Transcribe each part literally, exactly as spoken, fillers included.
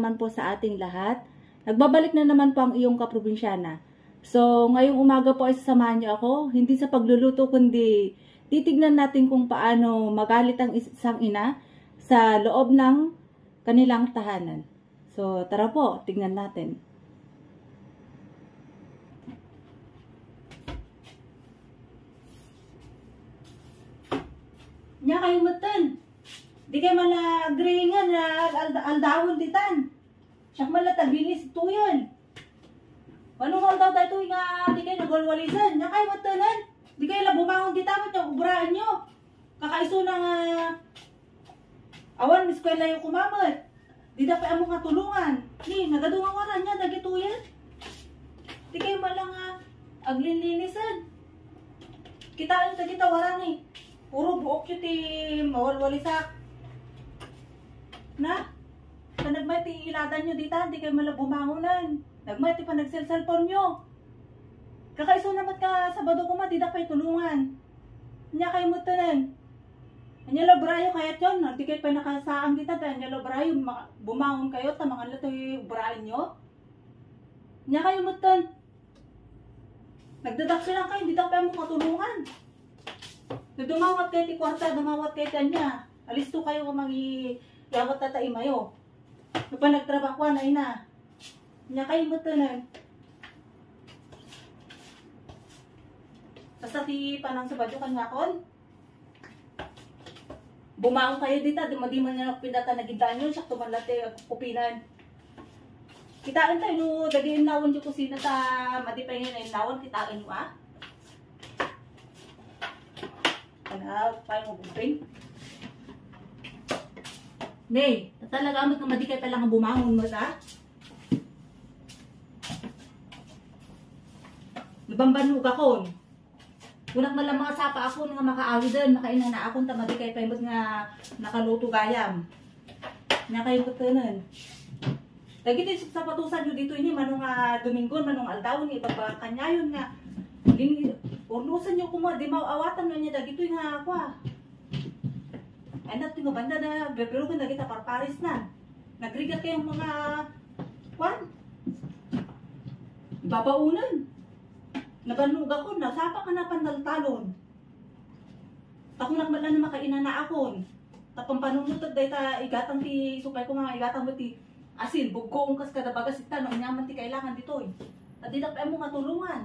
naman po sa ating lahat. Nagbabalik na naman po ang iyong kaprobinsyana. So, ngayong umaga po ay sasamahan niyo ako, hindi sa pagluluto kundi titignan natin kung paano magalit ang isang ina sa loob ng kanilang tahanan. So, tara po, tignan natin. Nya kayo matan. Di kayo mala agreean na aldawon ditan. Siya mala tabinis ito yan. Ano nga daw tayo nga di kayo nagwalwalisan. Nya kayo matanan. Di kayo labumangon ditan at ubraan nyo. Kakaiso na nga awan eskwela yung kumamat. Di dapat amo nga tulungan. Ni nagadungan waran niya dagito yan. Di kayo mala nga aglinlinisan. Kitaan ta kita waran ni. Puro buok yun ti mawalwalisak. Na? Sa nagmay ti iladan nyo dita, hindi kayo malabumangunan. Nagmay ti pa nagsel-cellphone nyo. Kakaiso naman ka Sabado ko ma, di da kayo tulungan. Nya kayo mutanan. Anya lobrayo kayat yun, hindi kayo pa nakasaang dita, anya lobrayo, bumangon kayo, tamangan lang ito ubrain nyo. Nya kayo mutan. Nagdadak lang kayo, hindi da kayo mo matulungan. Dumawat kayo ti kwarta, dumawat kayo kanya. Alis to kayo kung mag-iawat tatai mayo. Kapag nagtrabaho na ina. Nya kayo mo tanan. Basta ti panang Sabado kanya kon. Bumangon kayo dita, di man na pinata nagidaan yun, siya tumalate kupinan. Kitaan tayo, no, daging nawon yung kusina ta, matipay nga na yung nawon, kitaan mo ah. Ano, paano mo bubing? Nay, talaga amot nga madikay pa lang ang bumangon mo ta? Nabambanog ako. Kunak na lang mga sapa ako nga makaawi din, makainan na akong tamadikay pa imot nga nakaluto gayam. Nga kayo kutunan. Lagi din sa patusan nyo dito ini, manong uh, Domingo, manong Aldawon, ibagbakanyayon nga. Urlusan nyo kung mga di mawawatan nga niya dagito nga ako ah. Ay natin nga banda na, pero kung nagita parparis na. Nagrigat kayong mga kwan. Babaunan. Nabanog ako, nasapa ka na pandaltalon. Ako nagmala na makainan na akon. Tapang panunutag dahi ta igatang ti, sukay ko nga igatang mo ti asin, buggoong kas kada bagas ita, nang nyaman ti kailangan dito eh. At di na pa mo nga tulungan.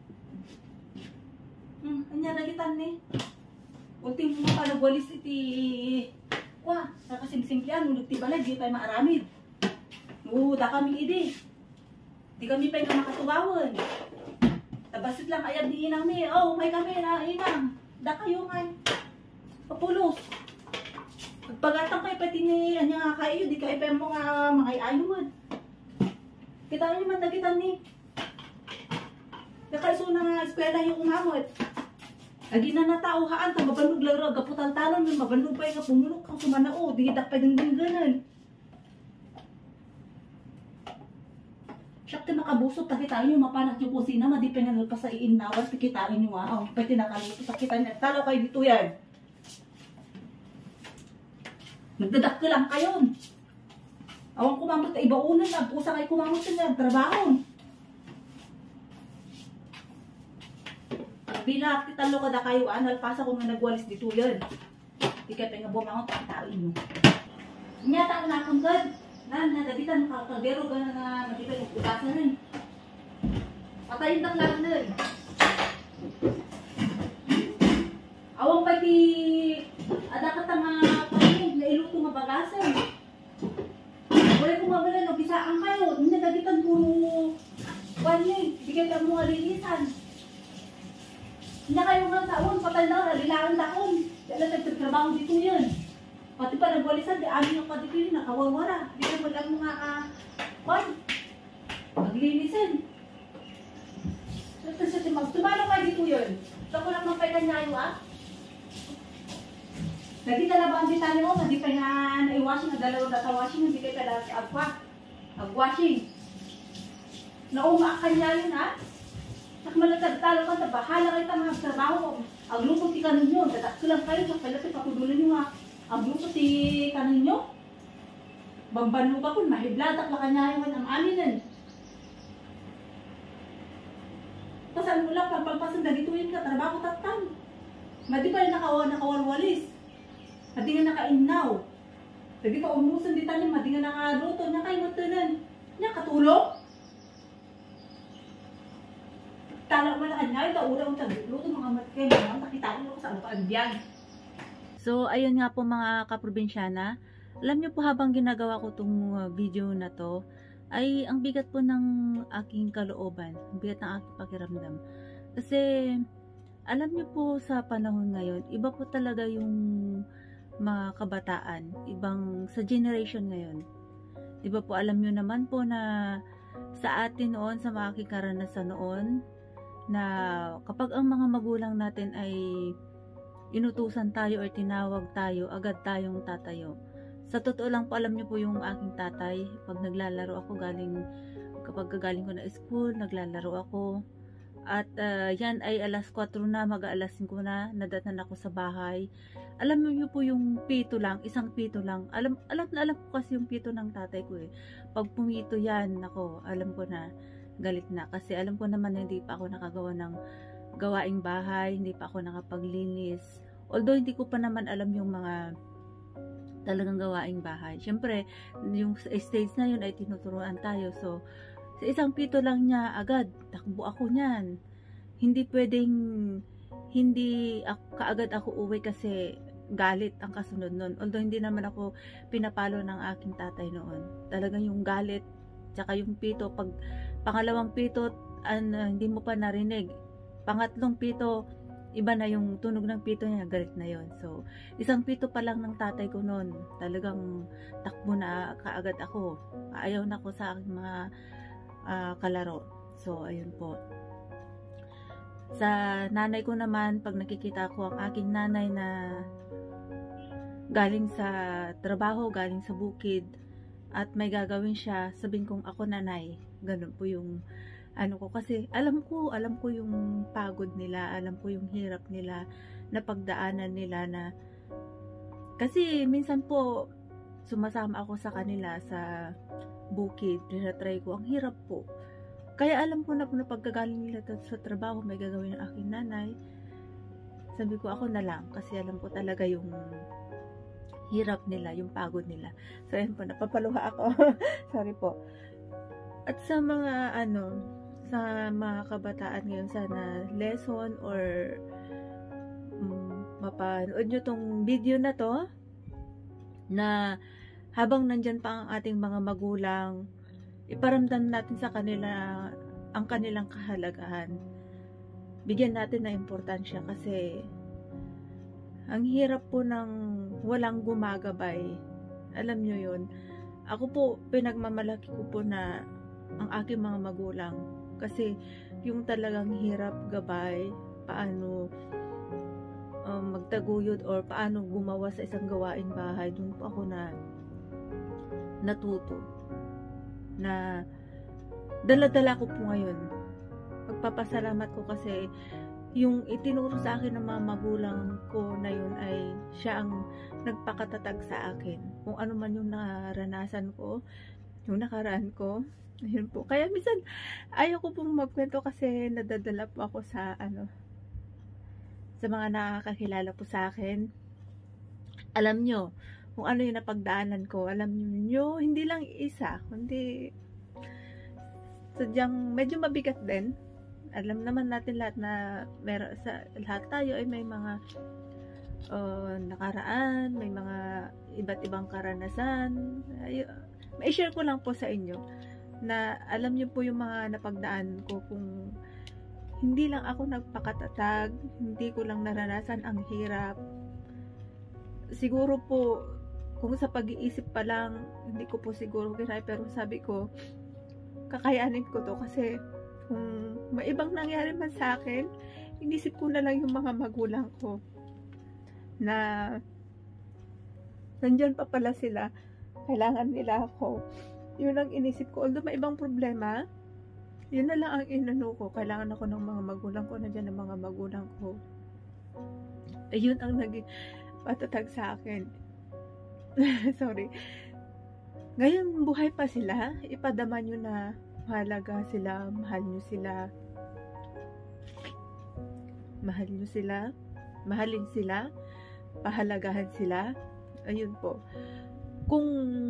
Hmm, anya nagitan ni. Ultimo mo pa nagwalis iti kwa, nakasimsimplian, nulog ti balay, di pa maaramid. Oo, da kami idi. Di kami pa nga makatugawan. Tabasit lang ayad ni inang mi. Oh, may kami na inang. Da kayo ngay. Papulos. Pagpagatang kayo pati ni anya nga kayo, di kayo pa mo nga mga ayod. Kita nyo man nagitan ni. Nakaiso na nga eskwela yung umamot. Agi na natauhaan, ta mabanog laro, gaputan talon, mabanog pa yung pumulok kang sumanao, di hidak pa yung dingganan. Siyak ti makabusot, takitain nyo, mapanak yung kusina, madipenal pa sa iinawas, takitain nyo ah, oh, pati nakaluto, takitain nyo, talo kayo dito yan. Nagdadak ka lang kayo. Awang kumamot na ibaunan na, pusa kayo kumamot na, trabaho. Bila kita lo kada kayo anal pasa ko nga nagwalis dito yan. Di kaya nga bumangon takitain nyo. Nyata na akong gad. Na, nadabitan makakagero gana na matipay yung putasan rin. Patayin tak lang nun. Awang pati ada ka nga pati na iluto nga bagasan. Wala kong mabala no, bisaan kayo. Nadabitan puro panyin. Di kaya mo nga linisan. Hindi kayo nga taon, patay na, nalilaan taon. Dala nagtrabaho dito yun. Pati pa nagwalisan, di amin yung patipili, nakawawara. Di kayo malang mga uh, kwan. Maglinisin. Tumalo kayo dito yun. Ito ko lang mapay kanyayo ah. Nagita na ba ang bitani mo? Hindi pa nga na-i-washing, nagdalaw data washing, hindi kayo pala agpa. Ag-washing. Naunga kanyayo na. Malagtagtalo ka, bahala kayo ta mga trabaho ko. Ang luto ti kanin nyo, dadak ko lang kayo, kaya pala patulunan nyo nga. Ang luto ti kanin nyo. Bambanlo ka kun, mahiblatak la kanya yung ang aminin. Pasan mo lang, pagpalpasan, dagituin ka, trabaho tatang. Madi pa rin nakawa, nakawalwalis. Madi nga nakainaw. Dagi pa umusan di tanim, madi nga nakaluto, niya kayo matunan. Niya katulong. Tala mo na kanya, ito ura ang tagluto, mga matkay, mga takitain mo sa ano ka ang biyag. So, ayun nga po mga kaprobinsyana. Alam niyo po habang ginagawa ko itong video na to, ay ang bigat po ng aking kalooban, ang bigat ng aking pakiramdam. Kasi, alam niyo po sa panahon ngayon, iba po talaga yung mga kabataan, ibang sa generation ngayon. Diba po alam niyo naman po na sa atin noon, sa mga aking karanasan noon, na kapag ang mga magulang natin ay inutusan tayo or tinawag tayo, agad tayong tatayo. Sa totoo lang po, alam niyo po yung aking tatay, pag naglalaro ako galing, kapag galing ko na school, naglalaro ako. At uh, yan ay alas kwatro na, mag-aalas singko na, nadatan ako sa bahay. Alam niyo po yung pito lang, isang pito lang. Alam, alam na alam ko kasi yung pito ng tatay ko eh. Pag pumito yan, ako, alam ko na galit na. Kasi alam ko naman na hindi pa ako nakagawa ng gawaing bahay, hindi pa ako nakapaglinis. Although hindi ko pa naman alam yung mga talagang gawaing bahay. Siyempre, yung stage na yun ay tinuturuan tayo. So, sa isang pito lang niya, agad, takbo ako niyan. Hindi pwedeng, hindi ako, kaagad ako uwi kasi galit ang kasunod nun. Although hindi naman ako pinapalo ng aking tatay noon. Talagang yung galit, tsaka yung pito, pag pangalawang pito, an, hindi mo pa narinig. Pangatlong pito, iba na yung tunog ng pito niya, galit na yon. So, isang pito pa lang ng tatay ko noon, talagang takbo na kaagad ako. Ayaw na ako sa aking mga uh, kalaro. So, ayun po. Sa nanay ko naman, pag nakikita ko ang aking nanay na galing sa trabaho, galing sa bukid, at may gagawin siya, sabihin kong ako nanay. Ganun po yung ano ko, kasi alam ko, alam ko yung pagod nila, alam ko yung hirap nila, na pagdaanan nila na, kasi minsan po, sumasama ako sa kanila sa bukid, tinatry ko, ang hirap po. Kaya alam ko na po na pagkagaling nila sa trabaho, may gagawin ng aking nanay, sabi ko ako na lang, kasi alam ko talaga yung hirap nila, yung pagod nila. So, ayun po, napapaluha ako. Sorry po. At sa mga, ano, sa mga kabataan ngayon, sana lesson or um, mapanood nyo tong video na to, na habang nandyan pa ang ating mga magulang, iparamdam natin sa kanila ang kanilang kahalagahan. Bigyan natin na importansya kasi ang hirap po ng walang gumagabay. Alam nyo yun. Ako po, pinagmamalaki ko po na ang aking mga magulang. Kasi yung talagang hirap gabay, paano um, magtaguyod or paano gumawa sa isang gawaing bahay, doon po ako na natuto. Na dala-dala ko po ngayon. Magpapasalamat ko kasi yung itinuro sa akin ng mga magulang ko na yun ay siya ang nagpakatatag sa akin. Kung ano man yung naranasan ko, yung nakaraan ko, ayun po. Kaya minsan, ayaw ko pong magkwento kasi nadadala po ako sa, ano, sa mga nakakakilala po sa akin. Alam nyo, kung ano yung napagdaanan ko, alam nyo, hindi lang isa, kundi sadyang medyo mabigat din. Alam naman natin lahat na meron, sa lahat tayo ay may mga uh, nakaraan, may mga iba't ibang karanasan. Ay, may share ko lang po sa inyo na alam niyo po yung mga napagdaan ko, kung hindi lang ako nagpakatatag, hindi ko lang naranasan ang hirap. Siguro po, kung sa pag-iisip pa lang, hindi ko po siguro kinaya, pero sabi ko, kakayanin ko to kasi kung may ibang nangyari man sa akin, inisip ko na lang yung mga magulang ko na nandyan pa pala sila, kailangan nila ako. Yun ang inisip ko. Although may ibang problema, yun na lang ang inano ko. Kailangan ako ng mga magulang ko, nandyan ang mga magulang ko. Ayun ang naging patatag sa akin. Sorry. Ngayon, buhay pa sila, ipadama nyo na mahalaga sila, mahal nyo sila. Mahal nyo sila, mahalin sila, pahalagahan sila. Ayun po. Kung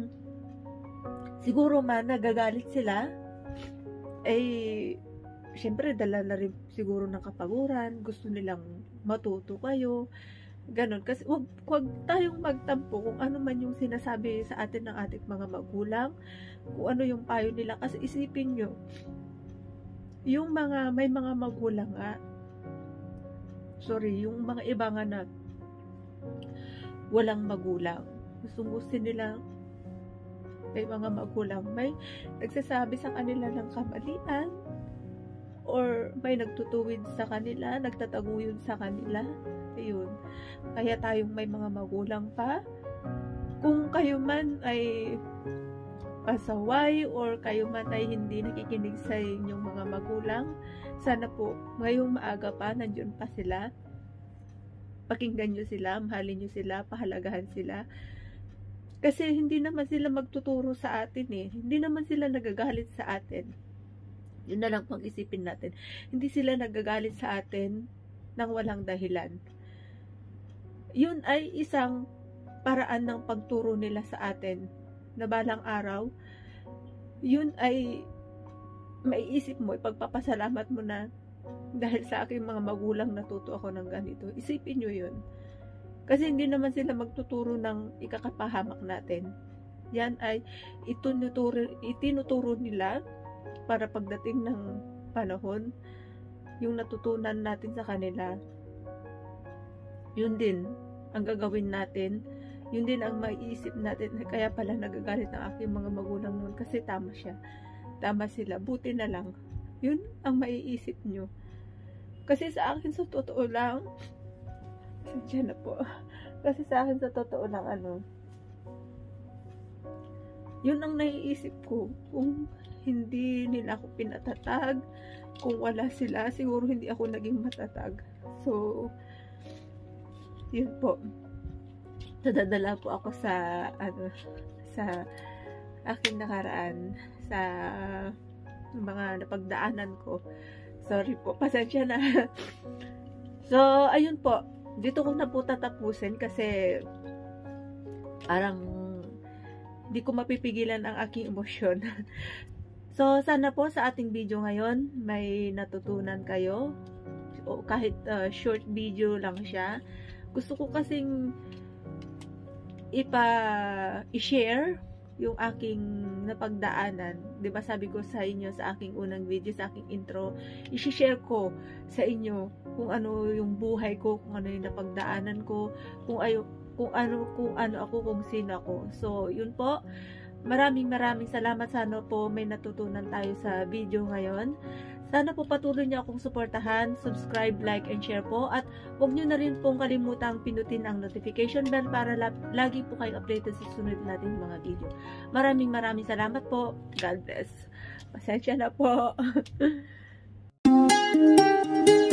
siguro man nagagalit sila, eh, syempre dala na rin siguro ng kapaguran, gusto nilang matuto kayo. Ganon. Kasi wag, wag tayong magtampo kung ano man yung sinasabi sa atin ng ating mga magulang, kung ano yung payo nila. Kasi isipin nyo, yung mga, may mga magulang nga, sorry, yung mga iba nga na walang magulang, gustong gusto nila, may mga magulang, may nagsasabi sa kanila ng kamalian, or may nagtutuwid sa kanila, nagtataguyod sa kanila. Ayun. Kaya tayong may mga magulang pa, kung kayo man ay pasaway or kayo man ay hindi nakikinig sa inyong mga magulang, sana po ngayong maaga pa nandiyan pa sila, pakinggan nyo sila, mahalin nyo sila, pahalagahan sila. Kasi hindi naman sila magtuturo sa atin eh, hindi naman sila nagagalit sa atin. Yun na lang pang isipin natin, hindi sila nagagalit sa atin nang walang dahilan. Yun ay isang paraan ng pagturo nila sa atin na balang araw, yun ay maiisip mo, ipagpapasalamat mo na dahil sa aking mga magulang natuto ako ng ganito. Isipin nyo yun. Kasi hindi naman sila magtuturo ng ikakapahamak natin. Yan ay itinuturo, itinuturo nila para pagdating ng panahon, yung natutunan natin sa kanila, yun din ang gagawin natin, yun din ang maiisip natin. Kaya pala nagagalit ng aking mga magulang noon kasi tama siya, tama sila, buti na lang. Yun ang maiisip nyo. Kasi sa akin sa totoo lang, sadya na po, kasi sa akin sa totoo lang, ano, yun ang naiisip ko. Kung hindi nila ako pinatatag, kung wala sila, siguro hindi ako naging matatag. So, yun po. Nadadala po ako sa, ano, sa aking nakaraan, sa mga napagdaanan ko. Sorry po, pasensya na. So, ayun po. Dito ko na po tatapusin kasi parang hindi ko mapipigilan ang aking emosyon. So, sana po sa ating video ngayon, may natutunan kayo. O kahit uh, short video lang siya. Gusto ko kasing ipa i-share yung aking napagdaanan. 'Di ba sabi ko sa inyo sa aking unang video, sa aking intro, i-share ko sa inyo kung ano yung buhay ko, kung ano yung napagdaanan ko, kung ayo kung ano kung ano ako, kung sino ako. So, yun po. Maraming maraming salamat. Sana po may natutunan tayo sa video ngayon. Sana po patuloy niyo akong suportahan, subscribe, like, and share po. At huwag niyo na rin pong kalimutang pinutin ang notification bell para lagi po kayo updated sa sunod nating mga video. Maraming maraming salamat po. God bless. Pasensya na po.